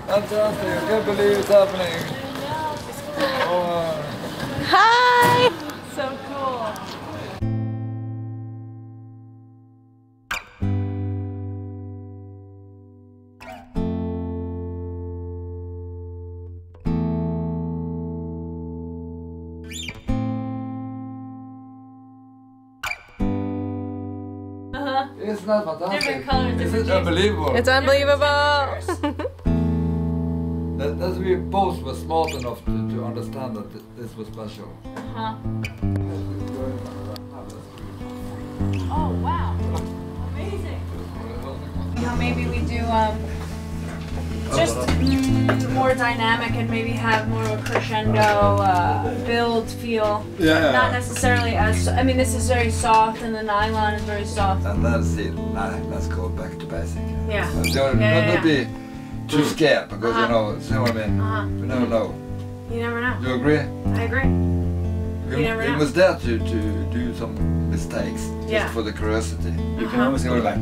Fantastic, I can't believe it's happening. Oh, Hi! So cool. Isn't that fantastic? Different colors, This different is unbelievable. It's unbelievable. That we both were smart enough to understand that this was special. Oh wow. Amazing. You know, maybe we do just more dynamic and maybe have more of a crescendo build feel. Yeah. Not necessarily as, I mean this is very soft and the nylon is very soft. And that's it. Nah, let's go back to basic. Yeah. Don't be too scared because you know, see what I mean? You never know. You never know. You agree? I agree. You never know. It was there to do some mistakes just for the curiosity. You can always go back.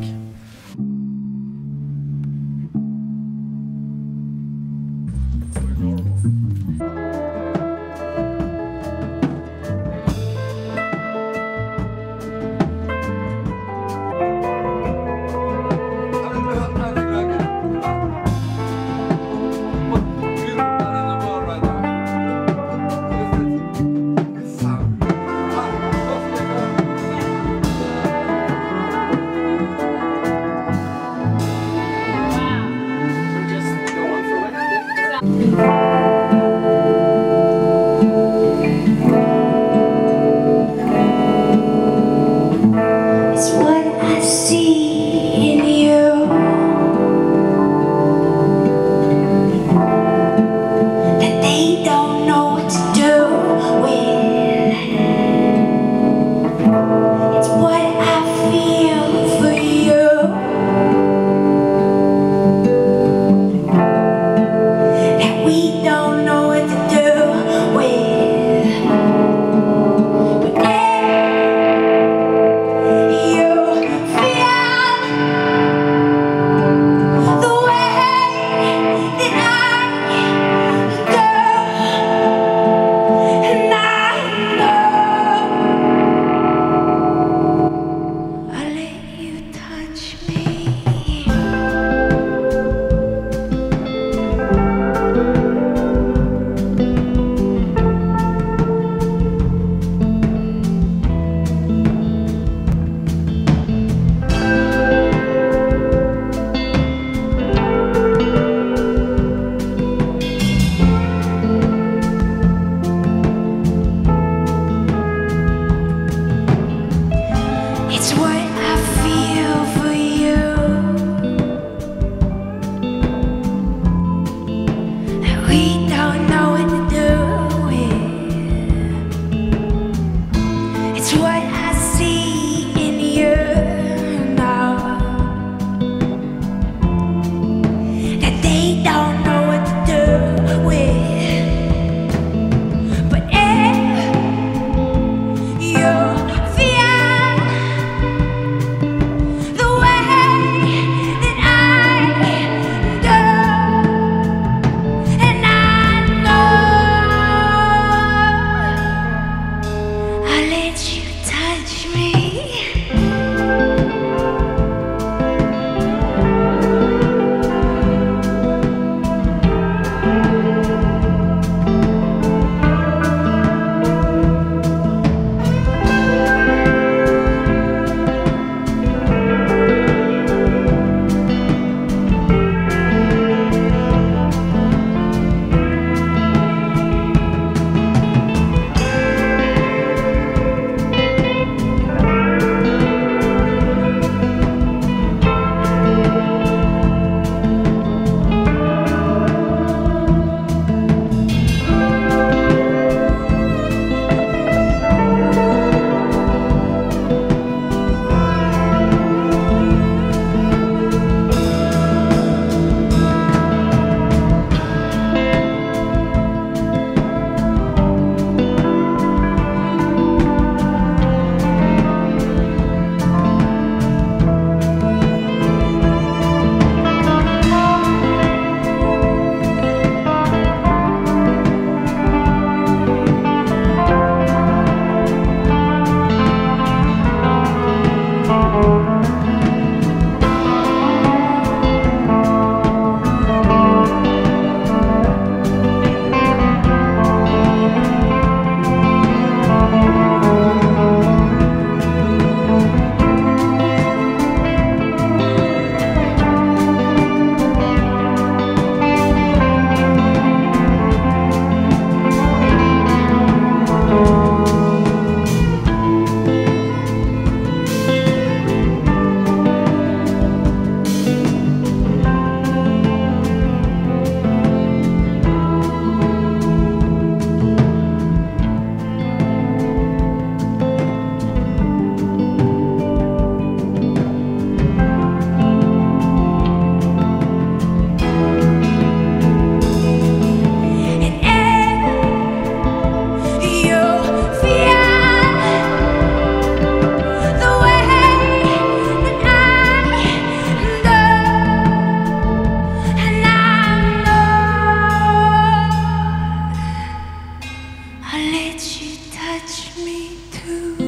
I'll let you touch me too.